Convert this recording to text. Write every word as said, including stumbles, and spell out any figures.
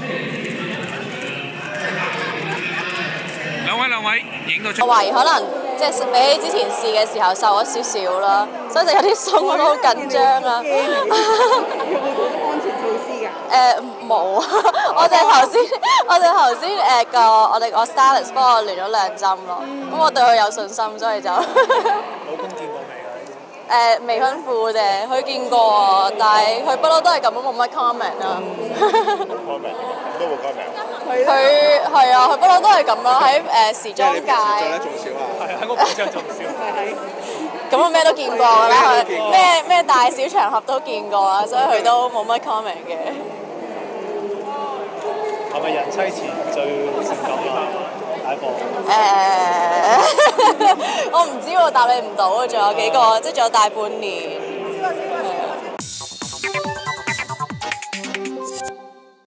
兩位兩位影到出。 我懷疑可能即係比起之前試嘅時候瘦咗少少啦，所以就有啲鬆，我都好緊張啊。 有冇做安全措施㗎？ 誒冇啊！我哋頭先，我哋頭先誒個我哋個 stylist 幫我亂咗兩針咯，咁我對佢有信心，所以就。 老公見過未啊？ 誒未婚夫啫，佢見過啊，但係佢不嬲都係咁樣冇乜 comment 啊。 comment 都冇 comment。 佢係啊，佢不嬲都係咁樣喺誒時裝界。 做得仲少啊？係喺我平常仲少。係。 咁我咩都見過㗎啦，佢咩咩大小場合都見過啊，所以佢都冇乜 comment 嘅。 係咪人妻前最性感啊？大貨。 誒，我唔知喎，答你唔到啊，仲有幾個，即係仲有大半年。